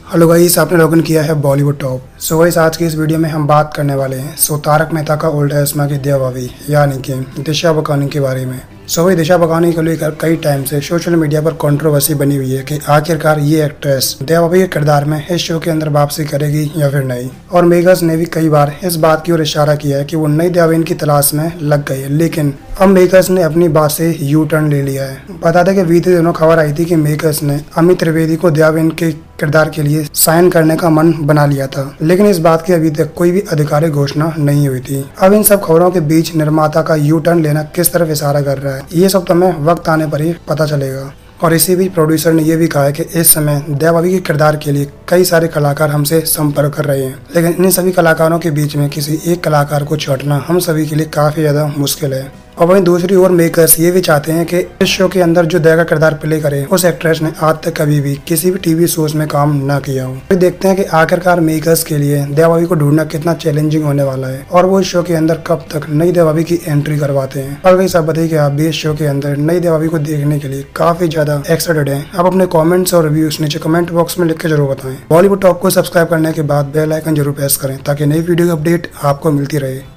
Hello guys, आपने login किया है बॉलीवुड टॉप। सो गाइस, आज की इस वीडियो में हम बात करने वाले हैं तारक मेहता का उल्टा चश्मा की दिया भाभी यानी कि दिशा पटानी के बारे में। सो भाई, दिशा पटानी को लेकर कई टाइम से सोशल मीडिया पर कंट्रोवर्सी बनी हुई है कि आखिरकार ये एक्ट्रेस दिया भाभी के किरदार में इस शो के अंदर वापसी करेगी या फिर नहीं। और मेकर्स ने भी कई बार इस बात की ओर इशारा किया है कि वो नई दिया भाभी की तलाश में लग गई है, लेकिन अब मेकर्स ने अपनी बात से यू टर्न ले लिया है। बता दें कि बीते दिनों खबर आई थी कि मेकर्स ने अमित त्रिवेदी को दिया भाभी के किरदार के लिए साइन करने का मन बना लिया था, लेकिन इस बात की अभी तक कोई भी आधिकारिक घोषणा नहीं हुई थी। अब इन सब खबरों के बीच निर्माता का यू टर्न लेना किस तरफ इशारा कर रहा है, ये सब तो हमें वक्त आने पर ही पता चलेगा। और इसी बीच प्रोड्यूसर ने यह भी कहा है कि इस समय दिया भाभी के किरदार के लिए कई सारे कलाकार हमसे संपर्क कर रहे हैं, लेकिन इन सभी कलाकारों के बीच में किसी एक कलाकार को छांटना हम सभी के लिए काफी ज्यादा मुश्किल है। और वहीं दूसरी ओर मेकर्स ये भी चाहते हैं कि इस शो के अंदर जो दया का किरदार प्ले करे उस एक्ट्रेस ने आज तक कभी भी किसी भी टीवी शोज में काम ना किया हो। तो देखते हैं कि आखिरकार मेकर्स के लिए दिया भाभी को ढूंढना कितना चैलेंजिंग होने वाला है और वो इस शो के अंदर कब तक नई दिया भाभी की एंट्री करवाते हैं। और वही सब बताइए कि आप भी इस शो के अंदर नई दिया भाभी को देखने के लिए काफी ज्यादा एक्साइटेड हैं। आप अपने कॉमेंट्स और रिव्यूज नीचे कमेंट बॉक्स में लिख के जरूर बताएं। बॉलीवुड टॉप को सब्सक्राइब करने के बाद बेल आइकन जरूर प्रेस करें ताकि नई वीडियो की अपडेट आपको मिलती रहे।